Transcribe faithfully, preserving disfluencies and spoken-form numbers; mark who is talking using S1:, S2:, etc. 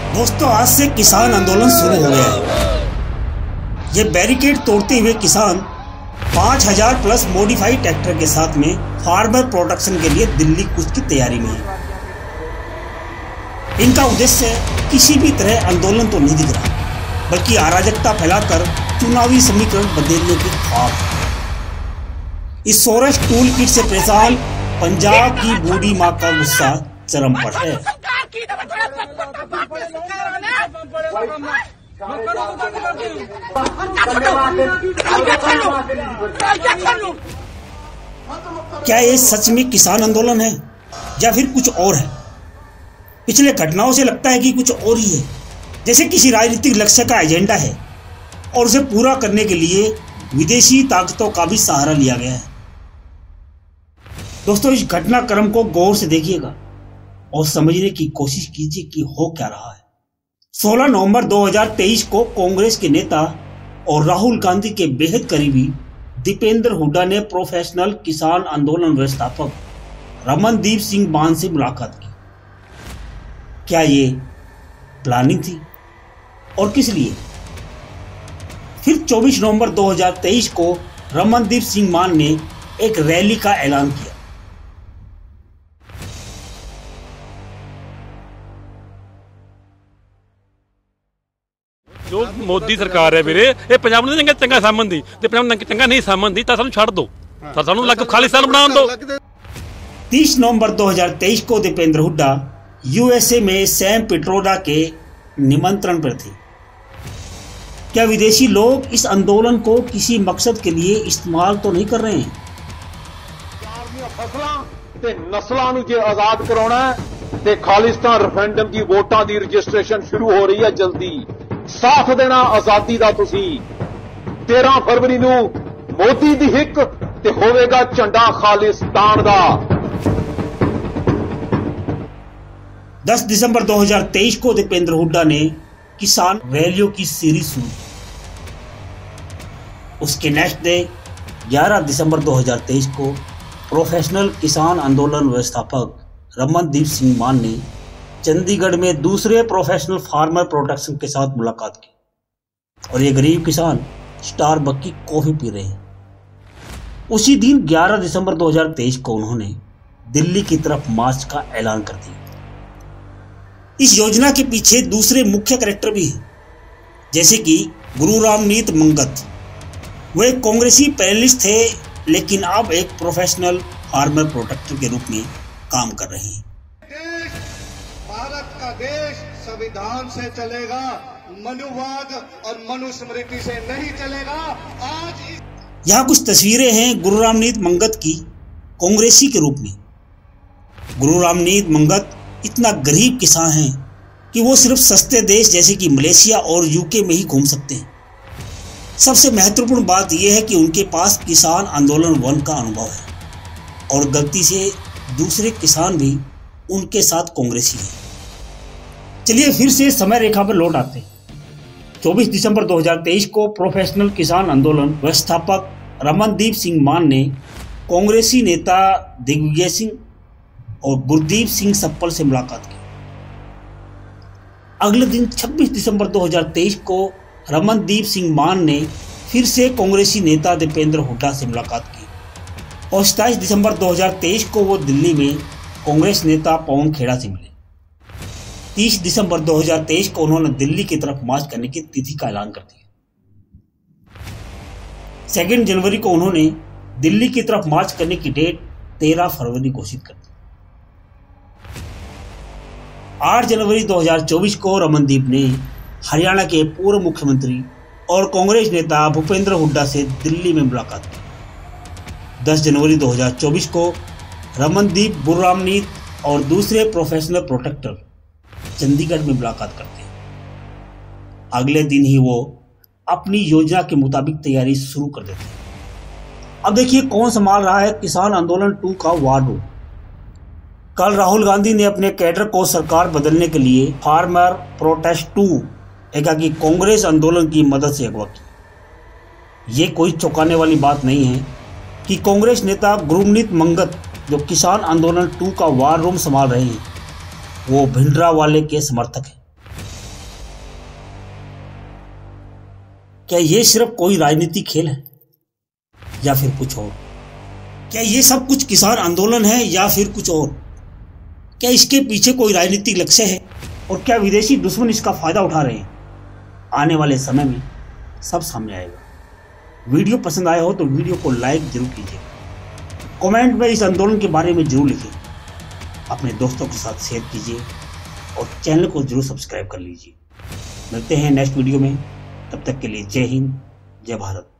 S1: दोस्तों, आज से किसान आंदोलन शुरू हो गया है। ये बैरिकेड तोड़ते हुए किसान पाँच हज़ार प्लस मॉडिफाइड ट्रैक्टर के साथ में फार्मर प्रोटेक्शन के लिए दिल्ली कूच की तैयारी में है। इनका उद्देश्य किसी भी तरह आंदोलन तो नहीं दिख रहा, बल्कि अराजकता फैलाकर चुनावी समीकरण बदलने की ख्वाब है। इस सोरस टूल किट से परेशान पंजाब की बूढ़ी माँ का गुस्सा चरम पर है। क्या ये सच में किसान आंदोलन है या फिर कुछ और है? पिछले घटनाओं से लगता है कि कुछ और ही है, जैसे किसी राजनीतिक लक्ष्य का एजेंडा है और उसे पूरा करने के लिए विदेशी ताकतों का भी सहारा लिया गया है। दोस्तों, इस घटनाक्रम को गौर से देखिएगा और समझने की कोशिश कीजिए कि हो क्या रहा है। सोलह नवंबर दो हज़ार तेईस को कांग्रेस के नेता और राहुल गांधी के बेहद करीबी दीपेंद्र हुड्डा ने प्रोफेशनल किसान आंदोलन व्यवस्थापक रमनदीप सिंह मान से मुलाकात की। क्या ये प्लानिंग थी और किस लिए? फिर चौबीस नवंबर दो हज़ार तेईस को रमनदीप सिंह मान ने एक रैली का ऐलान किया।
S2: जो मोदी सरकार है वीरे, ये पंजाब ਨੂੰ ਚੰਗਾ ਚੰਗਾ ਸਾਮੰਦੀ ਤੇ ਪੰਜਾਬ ਨੂੰ ਚੰਗਾ ਨਹੀਂ ਸਾਮੰਦੀ ਤਾਂ ਸਾਨੂੰ ਛੱਡ ਦਿਓ, ਤਾਂ ਸਾਨੂੰ ਲੱਗ ਖਾਲਿਸਤਾਨ ਬਣਾਉਣ ਦਿਓ।
S1: तीस नवंबर दो हज़ार तेईस को दीपेंद्र हुड्डा यूएसए में सैम पिट्रोडा के निमंत्रण पर थे। क्या विदेशी लोग इस आंदोलन को किसी मकसद के लिए इस्तेमाल तो नहीं कर रहे हैं?
S3: फसलां ते नस्लां नूं जे आजाद कराउणा ते खालिस्तान रेफरेंडम दी वोटां दी रजिस्ट्रेशन शुरू हो रही है जल्दी। साथ देना आजादी दा तुसी। तेरह फरवरी नूं मोदी दी हिक ते होवेगा झंडा खालिस्तान दा।
S1: दस दिसंबर दो हज़ार तेईस को दीपेंद्र हुड्डा ने किसान रैलियों की सीरीज शुरू। उसके नेक्स्ट डे ग्यारह दिसंबर दो हज़ार तेईस को प्रोफेशनल किसान आंदोलन व्यवस्थापक रमनदीप सिंह मान ने चंडीगढ़ में दूसरे प्रोफेशनल फार्मर प्रोटेक्शन के साथ मुलाकात की और ये गरीब किसान स्टारबक्स की कॉफी पी रहे हैं। उसी दिन ग्यारह दिसंबर दो हज़ार तेईस को उन्होंने दिल्ली की तरफ मार्च का ऐलान कर दिया। इस योजना के पीछे दूसरे मुख्य कैरेक्टर भी हैं, जैसे कि गुरुरामनीत मंगत। वो एक कांग्रेसी पैनलिस्ट थे, लेकिन अब एक प्रोफेशनल फार्मर प्रोटेक्टर के रूप में काम कर रहे हैं।
S4: देश, भारत का देश संविधान से चलेगा, मनुवाद और मनुस्मृति से नहीं चलेगा। आज इस...
S1: यहाँ कुछ तस्वीरें हैं गुरुरामनीत मंगत की कांग्रेसी के रूप में। गुरुरामनीत मंगत इतना गरीब किसान हैं कि वो सिर्फ सस्ते देश जैसे कि मलेशिया और यूके में ही घूम सकते हैं। सबसे महत्वपूर्ण बात यह है कि उनके पास किसान आंदोलन वन का अनुभव है और गलती से दूसरे किसान भी उनके साथ कांग्रेसी हैं। चलिए फिर से समय रेखा पर लौट आते हैं। चौबीस दिसंबर दो हज़ार तेईस को प्रोफेशनल किसान आंदोलन व्यवस्थापक रमनदीप सिंह मान ने कांग्रेसी नेता दिग्विजय सिंह और गुरदीप सिंह सप्पल से मुलाकात की। अगले दिन छब्बीस दिसंबर दो हज़ार तेईस को रमनदीप सिंह मान ने फिर से कांग्रेसी नेता दीपेंद्र हुड्डा से मुलाकात की और सत्ताईस दिसंबर दो हज़ार तेईस को वो दिल्ली में कांग्रेस नेता पवन खेड़ा से मिले। तीस दिसंबर दो हज़ार तेईस को उन्होंने दिल्ली की तरफ मार्च करने की तिथि का ऐलान कर दिया। सेकेंड जनवरी को उन्होंने दिल्ली की तरफ मार्च करने की डेट तेरह फरवरी घोषित कर दी। आठ जनवरी दो हज़ार चौबीस को रमनदीप ने हरियाणा के पूर्व मुख्यमंत्री और कांग्रेस नेता भूपेंद्र हुड्डा से दिल्ली में मुलाकात की। दस जनवरी दो हज़ार चौबीस को रमनदीप गुरुरामनीत और दूसरे प्रोफेशनल प्रोटेक्टर चंडीगढ़ में मुलाकात करते हैं। अगले दिन ही वो अपनी योजना के मुताबिक तैयारी शुरू कर देते हैं। अब देखिए कौन संभाल रहा है किसान आंदोलन टू का वार रूम। कल राहुल गांधी ने अपने कैडर को सरकार बदलने के लिए फार्मर प्रोटेस्ट टू एकाकी कांग्रेस आंदोलन की मदद से अगवा किया। ये कोई चौंकाने वाली बात नहीं है कि कांग्रेस नेता गुरमीत मंगत जो किसान आंदोलन टू का वार रूम संभाल रहे हैं वो भिंडरावाले के समर्थक हैं। क्या ये सिर्फ कोई राजनीतिक खेल है या फिर कुछ और? क्या ये सब कुछ किसान आंदोलन है या फिर कुछ और? क्या इसके पीछे कोई राजनीतिक लक्ष्य है और क्या विदेशी दुश्मन इसका फायदा उठा रहे हैं? आने वाले समय में सब सामने आएगा। वीडियो पसंद आया हो तो वीडियो को लाइक जरूर कीजिए, कमेंट में इस आंदोलन के बारे में जरूर लिखिए, अपने दोस्तों के साथ शेयर कीजिए और चैनल को जरूर सब्सक्राइब कर लीजिए। मिलते हैं नेक्स्ट वीडियो में, तब तक के लिए जय हिंद, जय भारत।